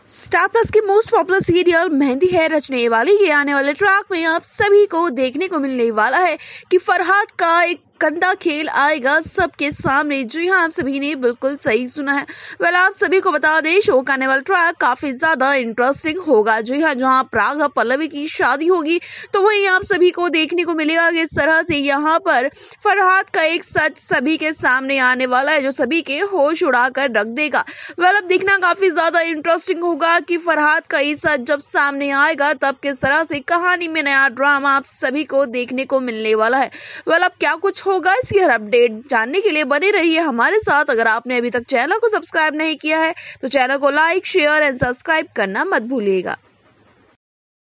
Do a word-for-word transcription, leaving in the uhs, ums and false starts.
Star Plus की most popular serial Mehndi Hai Rachne वाली के आने वाले ट्रैक में आप सभी को देखने को मिलने वाला है कि फरहाद का एक गंदा खेल आएगा सबके सामने। जी हाँ, आप सभी ने बिल्कुल सही सुना है। वेल आप सभी को बता दें, शो का आने वाला ट्रैक काफी ज्यादा इंटरेस्टिंग होगा। जी हाँ, जहाँ प्राग और पल्लवी की शादी होगी तो वहीं आप सभी को देखने को मिलेगा कि इस तरह से यहाँ पर फरहाद का एक सच सभी के सामने आने वाला है जो सभी के होश उड़ा कर रख देगा। वेल अब देखना काफी ज्यादा इंटरेस्टिंग होगा कि फरहाद का ये सच जब सामने आएगा तब किस तरह से कहानी में नया ड्रामा आप सभी को देखने को मिलने वाला है। वेल अब क्या कुछ होगा इसकी हर अपडेट जानने के लिए बने रहिए हमारे साथ। अगर आपने अभी तक चैनल को सब्सक्राइब नहीं किया है तो चैनल को लाइक शेयर एंड सब्सक्राइब करना मत भूलिएगा।